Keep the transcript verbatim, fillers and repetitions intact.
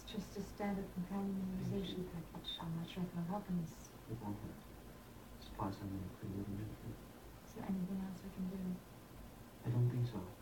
just a standard companion immunization package. I'm not sure if it'll help in this. It won't hurt. Supply some pretty rudimentary. Is there anything else we can do? I don't think so.